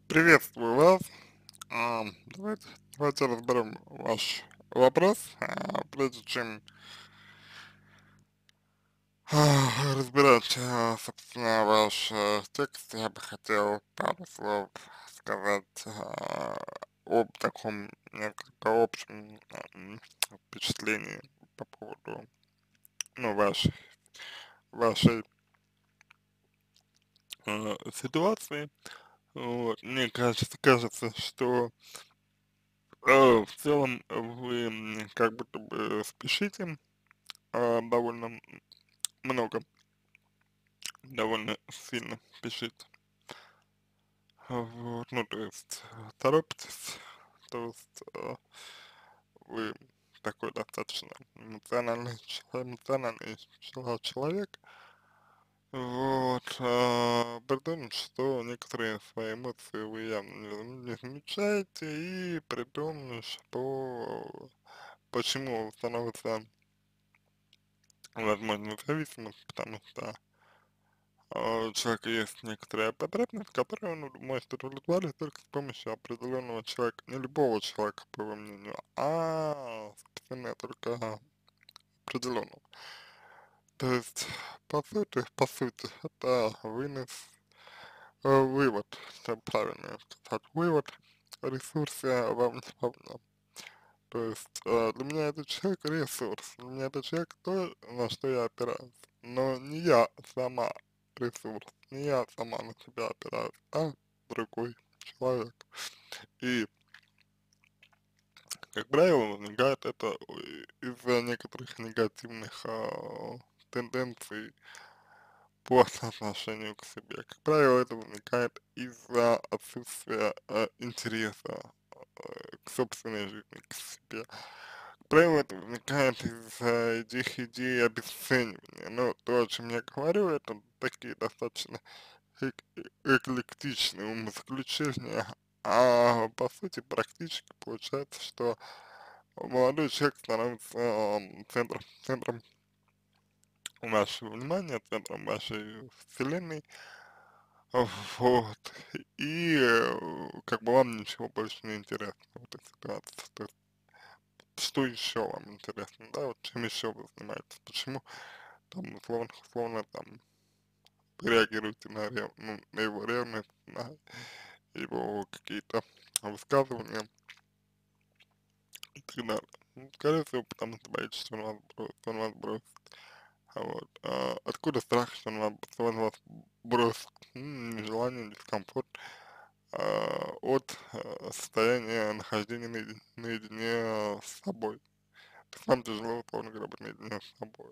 Приветствую вас. Давайте разберем ваш вопрос, прежде чем разбирать, собственно, ваш текст. Я бы хотел пару слов сказать об таком несколько общем впечатлении по поводу, ну, вашей ситуации. Вот. Мне кажется, что в целом вы как будто бы спешите довольно много, довольно сильно спешите. Вот, ну, то есть торопитесь, то есть вы такой достаточно эмоциональный человек. Вот, при том, что некоторые свои эмоции вы явно не замечаете, и при том, что почему становится возможно зависимость, потому что у человека есть некоторая потребность, которую он может удовлетворить только с помощью определенного человека, не любого человека, по его мнению, а специально только определенного. То есть, по сути, это вывод, это правильно сказать, вывод ресурса вовне. То есть, для меня этот человек ресурс, для меня этот человек то, на что я опираюсь, но не я сама ресурс, не я сама на себя опираюсь, а другой человек. И, как правило, возникает это из-за некоторых негативных тенденций по отношению к себе. Как правило, это возникает из-за отсутствия интереса к собственной жизни, к себе. Как правило, это возникает из-за этих идей обесценивания. Но то, о чем я говорю, это такие достаточно эклектичные умозаключения, а по сути практически получается, что молодой человек становится центром вашего внимания, центром вашей вселенной, вот, и как бы вам ничего больше не интересно в этой ситуации. То есть, что еще вам интересно, да, вот чем еще вы занимаетесь, почему там условно там реагируете на его ревность, на его какие-то высказывания и так далее. Ну, скорее всего, потому что боитесь, что он вас бросит. Вот. Откуда страх, что он вас бросит? Нежелание, дискомфорт от состояния нахождения наедине с собой. То есть вам тяжело, условно говоря, быть наедине с собой.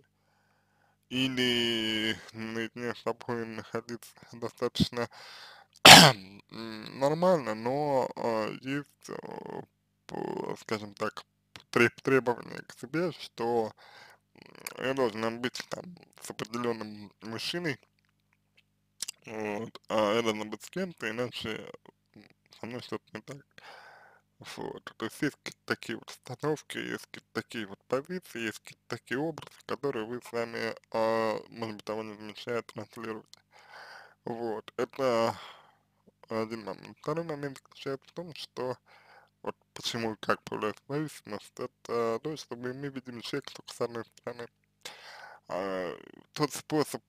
Или наедине с собой находиться достаточно нормально, но есть, скажем так, требования к себе, что я должен быть там с определенным мужчиной, вот, а я должен быть с кем-то, иначе со мной что-то не так. Вот, то есть есть какие-то такие вот установки, есть какие-то такие вот позиции, есть какие-то такие образы, которые вы сами, может быть, того не замечая, транслируете. Вот, это один момент. Второй момент заключается в том, что вот почему и как появляется зависимость, это то, что мы видим человека только с одной стороны. А, тот способ,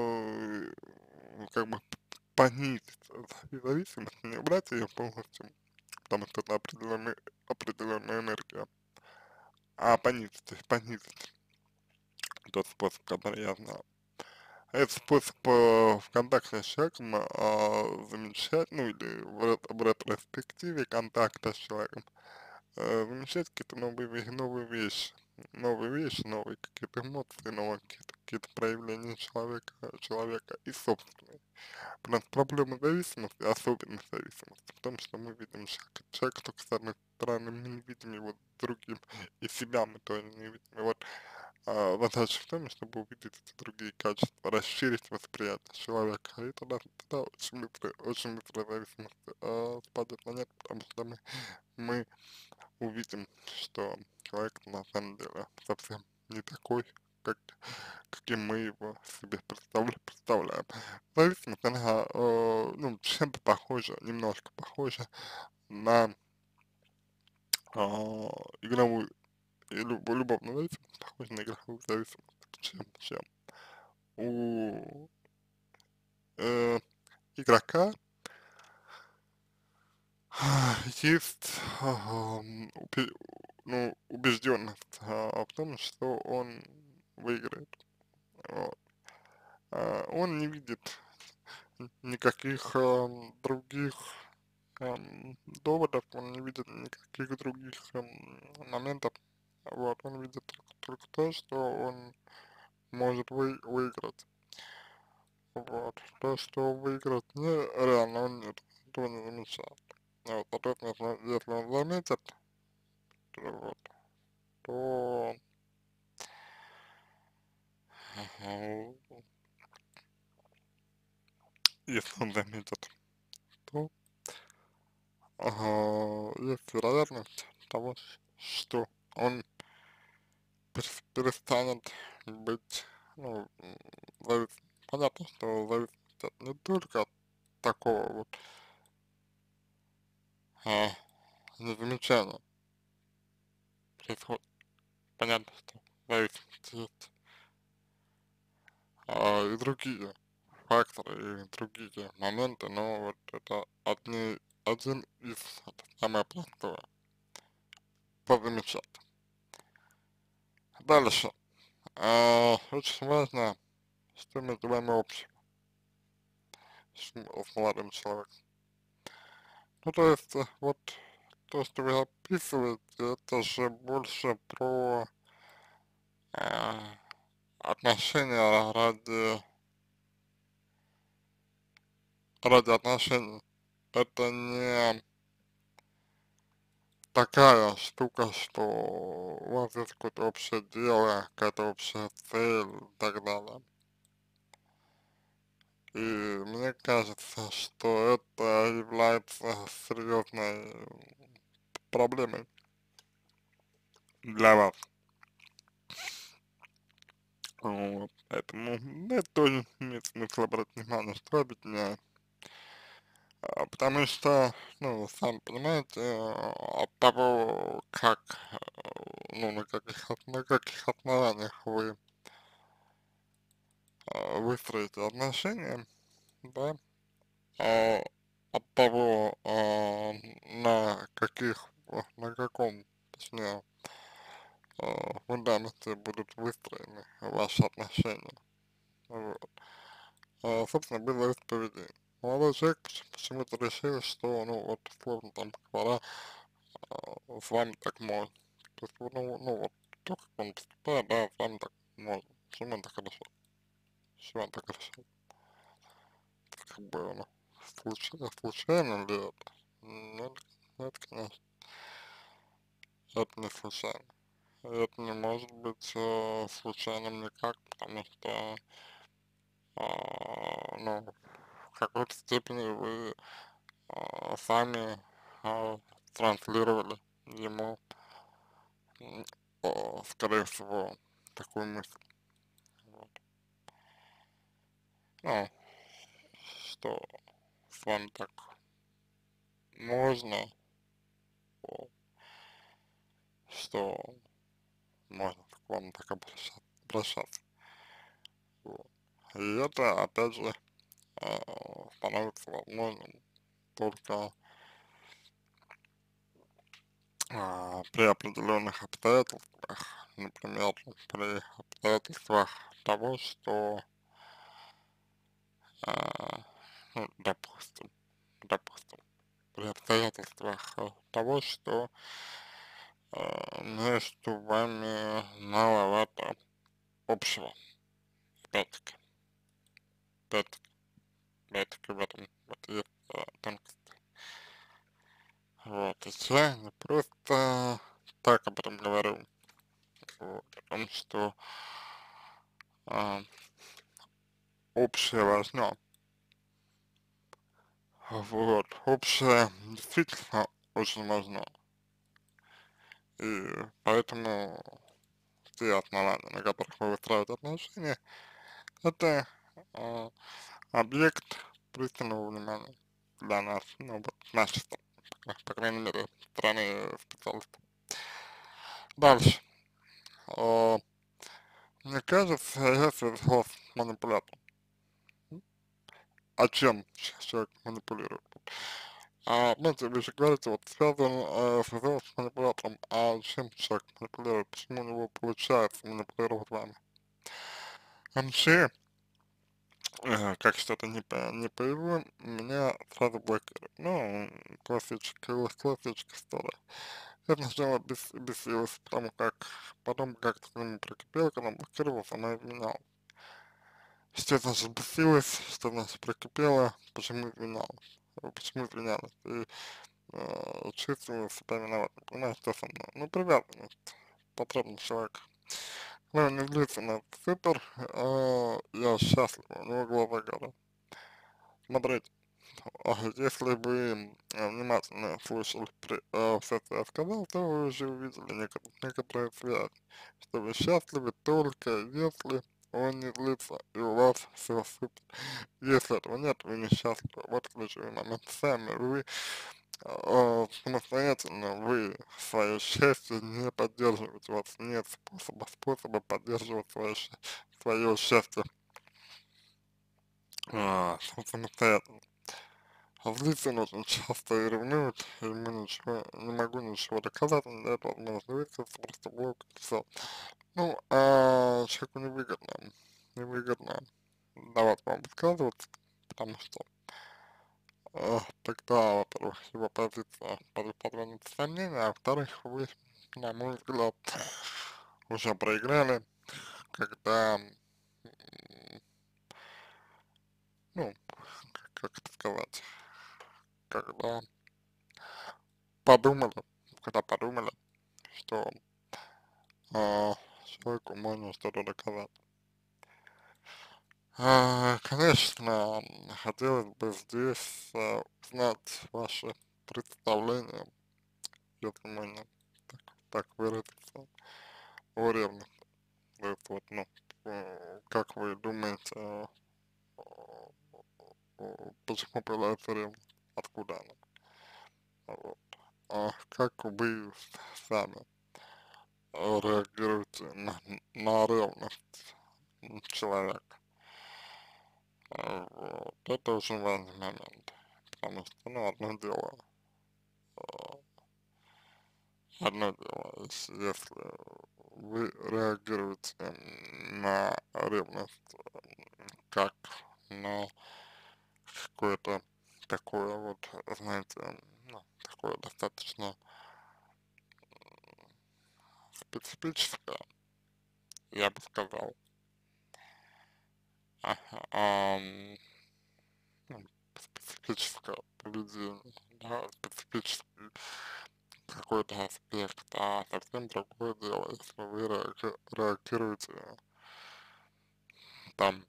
как бы понизить зависимость, не убрать ее полностью, потому что это определенная энергия, а понизить тот способ, который я знаю. Этот способ в контакте с человеком замечать, ну или в ретроспективе контакта с человеком, замечать какие-то новые вещи, новые какие-то эмоции, новые какие-то проявления человека и собственные. Потому что проблема зависимости, особенность зависимости в том, что мы видим человека только с одной стороны, мы не видим его другим, и себя мы тоже не видим. И вот задача в том, чтобы увидеть эти другие качества, расширить восприятие человека, и тогда очень быстро зависимость спадет на нет, потому что мы увидим, что человек на самом деле совсем не такой, каким мы его себе представляем. Зависимость, она, ну, чем-то похожа, немножко похожа на игровую и любовную зависимость, похожа на игровую зависимость. Чем у э, игрока есть ну, убежденность в том, что он выиграет. Вот. Он не видит никаких других доводов, он не видит никаких других моментов. Вот, он видит только то, что он может выиграть. Вот. То, что выиграть нереально, он этого не замечает. Вот, соответственно, если он заметит, вот, то ага, если он заметит, то есть вероятность того, что он перестанет быть, ну, понятно, что зависит не только от такого вот а, замечания происходит. Понятно, что зависимость есть и другие факторы, и другие моменты, но вот это один из, это самое простое, позамечать. Дальше. Очень важно, что между вами общего с молодым человеком. Ну, то есть, вот то, что вы описываете, это же больше про э, отношения ради отношений. Это не такая штука, что у вас есть какое-то общее дело, какая-то общая цель и так далее. И мне кажется, что это является серьезной проблемой для вас. Вот. Поэтому это тоже имеет смысл обратить внимание, что объединяет. Потому что, ну, сами понимаете, от того, как, ну, на каких основаниях вы выстроите отношения, да, а, от того, на каком, точнее, фундаменте будут выстроены ваши отношения. Вот. Собственно, будет зависеть поведение. Молодой человек почему-то решил, что, ну, вот, условно там говоря, с вами так можно. То есть, ну вот, то, как он поступает, да, с вами так можно. Почему он так решил? Почему он так решил? Как бы, ну, случайно ли это? Нет, нет, конечно, это не случайно. Это не может быть случайным никак, потому что, ну, в какой-то степени вы сами транслировали ему, скорее всего, такую мысль. Вот. Ну, что с вами так можно, о, что можно к вам так обращаться. Вот. И это, опять же, становится возможным только при определенных обстоятельствах, например, при обстоятельствах того, что, ну, допустим, при обстоятельствах того, что между вами маловато общего, опять-таки, опять-таки, опять-таки в этом вот есть тонкость. Вот, и я не просто так об этом говорю, вот, о том, что а, общее важно. Вот, общее действительно очень важно. И поэтому те основания, на которых вы выстраиваете отношения, это э, объект пристального внимания для нас, ну, вот, с нашей стороны, по крайней мере, стороны специалиста. Дальше. Э, Мне кажется, если вас манипулятор, а чем человек манипулирует? Знаете, вы же говорите, вот связан с манипулятором, а чем человек манипулирует, почему у него получается манипулировать вами? Вообще, как что-то не пойму, меня сразу блокирует. Ну, классическая история. Я сначала бесилась, потому как потом как-то к нему прикипел, когда он блокировался, она изменяла. Что значит бесилась, что значит прикипела, почему изменялась, почему изменялась. И чувствую себя виноватым, понимаешь, что со мной. Ну, привязанность, потребность человека. Когда не злится на супер, я счастлив, у него глаза горят. Смотрите, если бы внимательно слушали все, что я сказал, то вы уже увидели некоторые связи, что вы счастливы только если он не злится, и у вас все супер. Если этого нет, вы несчастливы. Вот ключевой момент. Сами вы самостоятельно вы свое счастье не поддерживаете, у вас нет способа поддерживать свое счастье самостоятельно. А злиться он очень часто и ревнует, и ему ничего, не могу ничего доказать, он дает возможность злиться, просто блок, и все. Ну, человеку невыгодно давать вам высказываться, потому что тогда, во-первых, его позиция подвергнется сомнению, а во-вторых, вы, на мой взгляд, уже проиграли, когда, ну, как это сказать, когда подумали, когда подумали, что а, человеку можно что-то доказать. Конечно, хотелось бы здесь узнать ваши представления, если можно так выразиться, о ревности. То есть вот, ну, как вы думаете, почему появляется ревность, откуда она? Вот. Как вы сами реагируете на ревность человека? Вот. Это очень важный момент, потому что, ну, одно дело, если вы реагируете на ревность как на какое-то такое вот, знаете, ну, такое достаточно специфическое, я бы сказал, ну, специфическое поведение, да, специфический какой-то аспект, а совсем другое дело, если вы реагируете там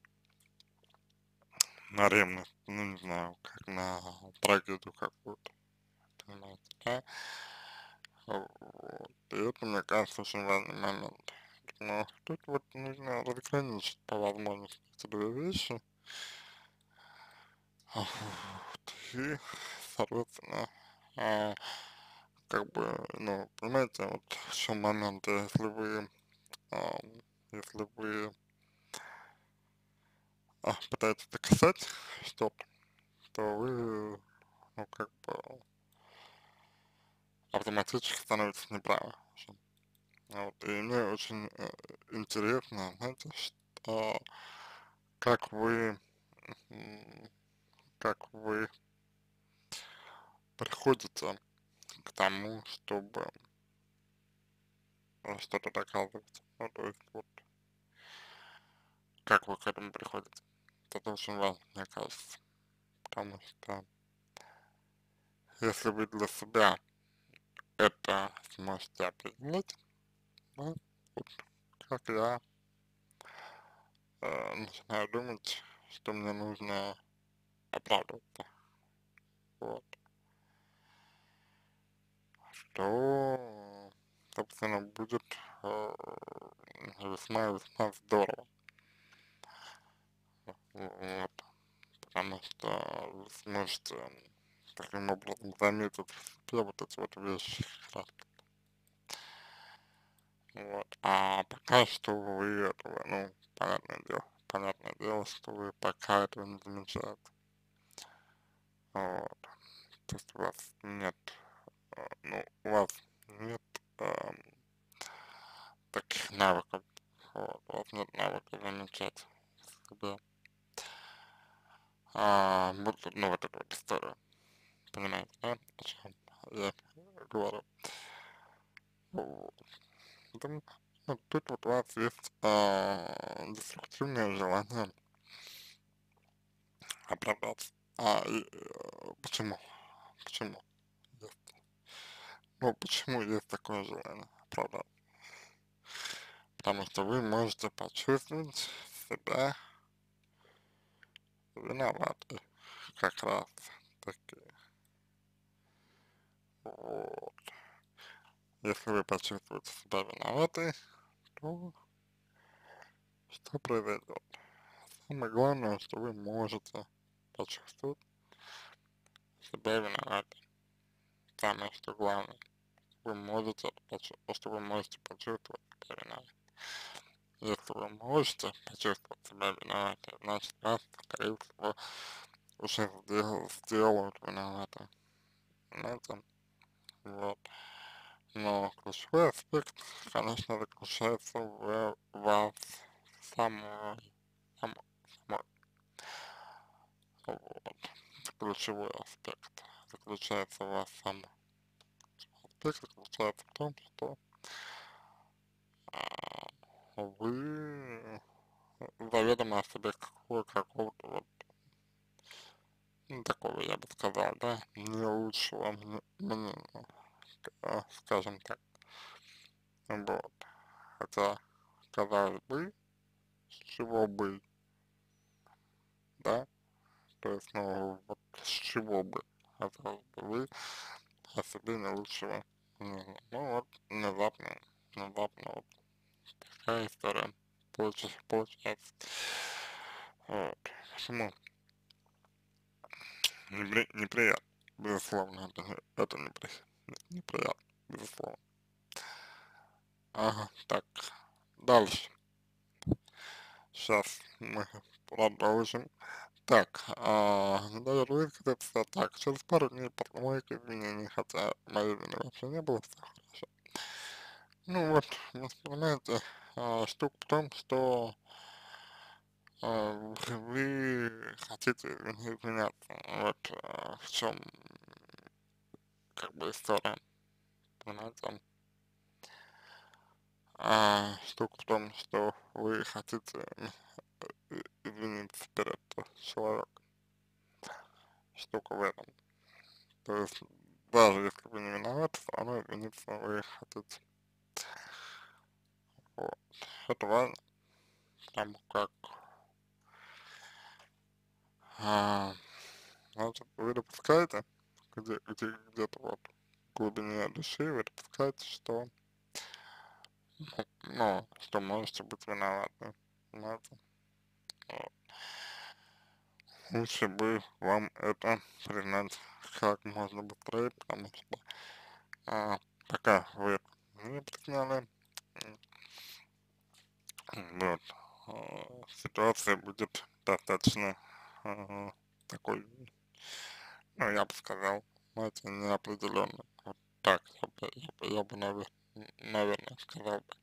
на ревность, ну не знаю, как на трагедию какую-то, понимаете, да? Вот. И это, мне кажется, очень важный момент. Но тут вот нужно разграничить по возможности эти две вещи. Вот. И, соответственно, а, как бы, ну, понимаете, вот в чем момент, ам, если вы пытаетесь доказать что-то, то вы, ну, как бы автоматически становитесь неправы. Вот, и мне очень интересно, знаете, что, как вы, м, как вы приходите к тому, чтобы что-то доказывать. Ну, то есть, вот, как вы к этому приходите. Это очень важно, мне кажется, потому что если вы для себя это сможете определить, да, вот, как я начинаю думать, что мне нужно оправдываться, вот, что, собственно, будет весьма здорово. Вот, потому что вы сможете таким образом заметить в себе вот эти вот вещи. Вот. А пока что вы этого, ну, понятное дело, что вы пока этого не замечаете. Вот. То есть у вас нет, ну, у вас нет эм, таких навыков, вот, у вас нет навыков замечать в себе, вот, ну, вот эту вот историю, понимаете, да, о чем я говорю. Вот. Потому, ну, тут вот у вас есть деструктивное желание оправдаться. Почему? Почему? Есть. Ну, почему есть такое желание оправдаться? Потому что вы можете почувствовать себя виноваты как раз таки. Вот. Если вы почувствуете себя виноваты, то что произойдет? Самое главное, что вы можете почувствовать себя виноваты. Самое что главное, вы можете, что вы можете почувствовать себя виноваты. Если вы можете почувствовать себя виноваты, значит вас, скорее всего, уже сделают виноваты. Понимаете? Вот. Но ключевой аспект, конечно, заключается в вас самой, самой. Вот. Ключевой аспект заключается в вас самой. Аспект заключается в том, что вы заведомо о себе какого-то вот, ну, такого, я бы сказал, да, не лучшего мнения, скажем так. Вот. Хотя, казалось бы, с чего бы, да, то есть, ну, вот с чего бы, казалось бы, вы о себе не лучшего мнения. Ну, вот, внезапно, вот такая история получается. Вот. Почему? Неприятно, безусловно, это неприятно, безусловно. Ага, так, дальше. Сейчас мы продолжим. Так, надо высказаться так, через пару дней под моих извинений, хотя моей вины вообще не было, все хорошо. Ну вот, понимаете, штука в том, что вы хотите извиняться, вот в чем как бы история, понимаете. Штука в том, что вы хотите извиниться перед человеком, штука в этом. То есть, даже если вы не виноваты, все равно извиниться вы хотите. Вот. Это важно, потому как, значит, вы допускаете, где-то вот в глубине души вы допускаете, что, ну, что можете быть виноваты, понимаете? Вот. Лучше бы вам это признать как можно быстрее, потому что пока вы это не признали, вот, ситуация будет достаточно такой, ну, я бы сказал, знаете, неопределенной. Вот так я бы наверное, сказал бы.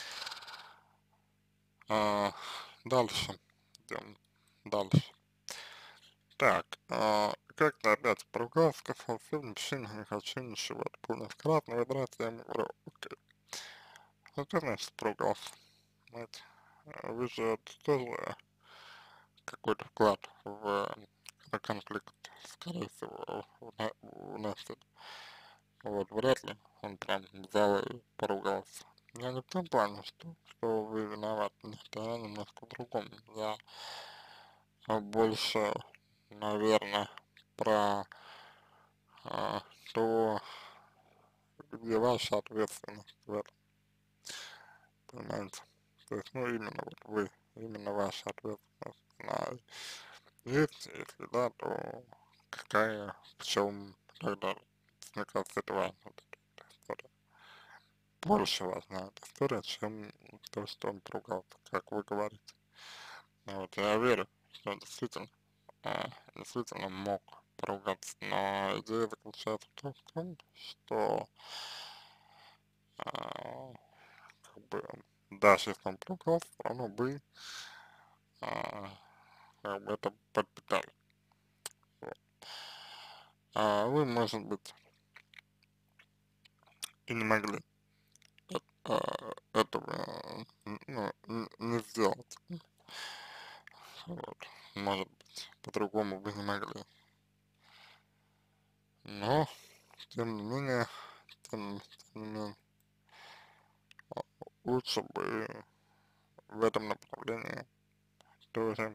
А, дальше, идем дальше. Так, как-то опять поругался, сказал, все, мужчина, не хочу ничего. Это был несколько выбрать, я ему говорю, окей. Ну, ты, значит, поругался, знаете. Вы же это тоже какой-то вклад в конфликт, скорее всего, вносит. Вот, вряд ли он прям взял и поругался. Я не в том плане, что вы виноваты, нет, я немножко в другом. Я больше, наверное, про то, где ваша ответственность в этом, понимаете? То есть, ну, именно вот вы, именно ваша ответственность. Она есть, если да, то какая, в чем, и так далее. Мне кажется, это важно, вот эта история. Больше важна эта история, чем то, что он поругался, как вы говорите. Ну, вот я верю, что он действительно мог поругаться, но идея заключается в том, что а, как бы даже если он поругался, все равно бы а, как бы это подпитали. Вот. А вы, может быть, и не могли этого ну, не сделать. Вот. Может быть, по-другому вы не могли. Но, тем не менее, тем не менее, лучше бы в этом направлении тоже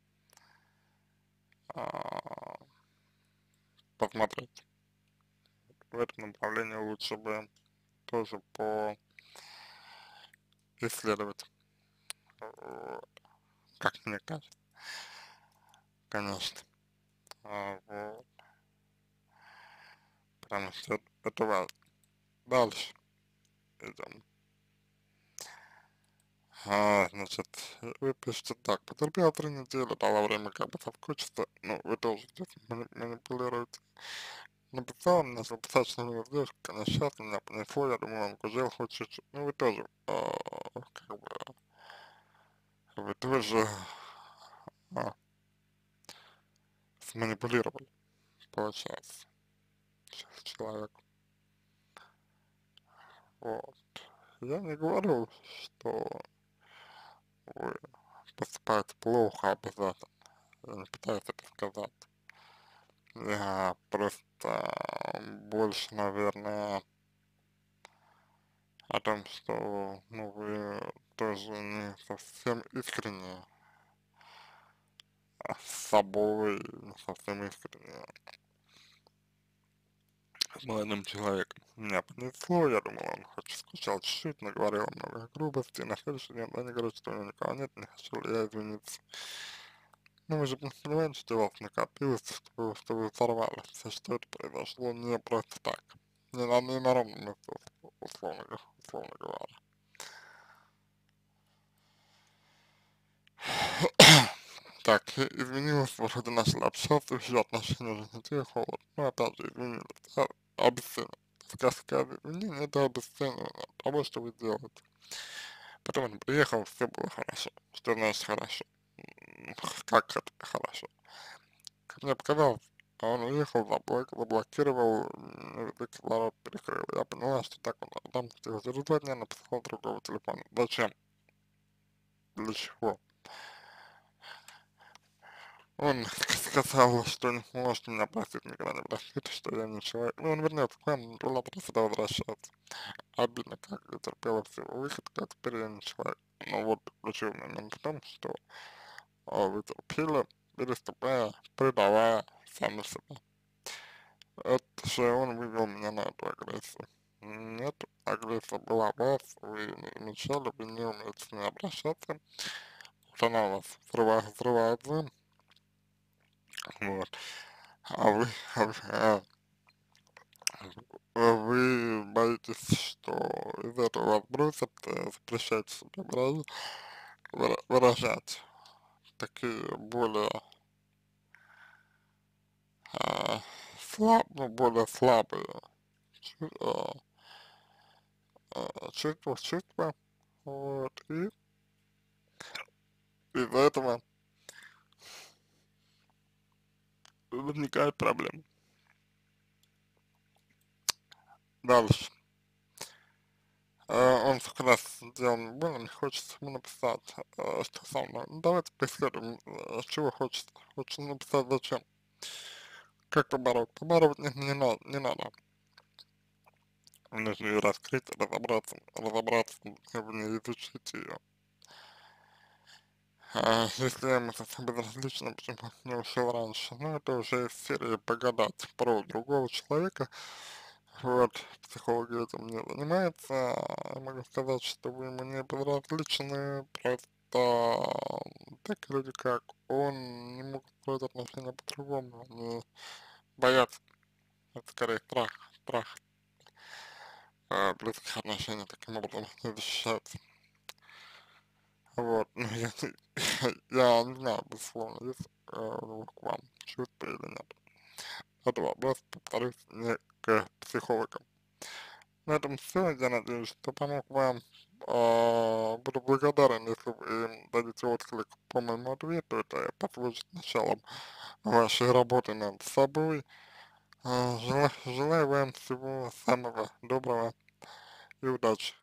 а, посмотреть. В этом направлении лучше бы тоже поисследовать, вот, как мне кажется, конечно. Вот, потому что это важно. Дальше идем. Значит, вы пишете так, потерпел 3 недели, дала время как бы соскучиться, ну, вы тоже здесь манипулируете. Написал, начал писать, что у него девушка, она сейчас меня понесло, я думаю, он гужел хоть чуть-чуть. Ну, вы тоже, как бы, вы тоже а, сманипулировали, получается, человек. Вот. Я не говорю, что вы поступаете плохо обязательно. Я не пытаюсь это сказать. Я просто больше, наверное, о том, что, ну, вы тоже не совсем искренне с собой, не совсем искренне с молодым человеком. Меня понесло, я думал, он хоть скучал чуть-чуть, наговорил много грубостей, на следующий день они говорят, что у него никого нет, не хочу ли я извиниться. Ну, вы же понимаете, что у вас накопилось, что вы сорвались, и что это произошло не просто так, не на ровном месте, условно говоря. Так, изменилась, вроде начали общаться, еще отношения уже не те, холод. Ну, опять же, изменились, обесценивание. Сказка изменения — это обесценивание того, что вы делаете. Потом он приехал, все было хорошо. Что значит хорошо? Как это хорошо? Как мне показалось, он уехал, заблокировал, кислород перекрыл. Я поняла, что так он там через 2 дня написал другого телефона. Зачем? Для чего? Он сказал, что не сможет меня простить, никогда не простит, что я не человек. Ну, он вернется к вам, была просто сюда возвращаться. Обидно, как я терпела всего выходка, а теперь я не человек. Но вот ключевой момент в том, что вы терпели, переступая, предавая сами себя. Это же он вывел меня на эту агрессию. Нет, агрессия была у вас, вы не замечали, вы не умеете с ней обращаться. Вот она у вас взрывается, вот. А вы, а вы, а вы боитесь, что из этого вас бросят, запрещаете себе выражать такие более ну, более слабые чу- а, чувства, вот, и из-за этого возникает проблема. Дальше. Он как раз сделал мне больно, мне хочется ему написать, что со мной. Ну, давайте поисследуем, чего хочется. Хочется написать зачем. Как побороть? Побороть не надо. Нужно ее раскрыть, разобраться в ней, изучить ее. Если я ему совсем безразлично, почему не ушел раньше, ну это уже из серии погадать про другого человека, Вот, психологи этим не занимаются, могу сказать, что вы ему не безразличны, просто такие люди, как он, не могут строить отношения по-другому, они боятся, это скорее страх близких отношений таким образом защищается. Вот, ну я не знаю, безусловно, есть у него к вам чувства или нет. Это вопрос, повторюсь, не к психологам. На этом все. Я надеюсь, что помог вам. Буду благодарен, если вы дадите отклик по моему ответу. Это послужит началом вашей работы над собой. Желаю вам всего самого доброго и удачи.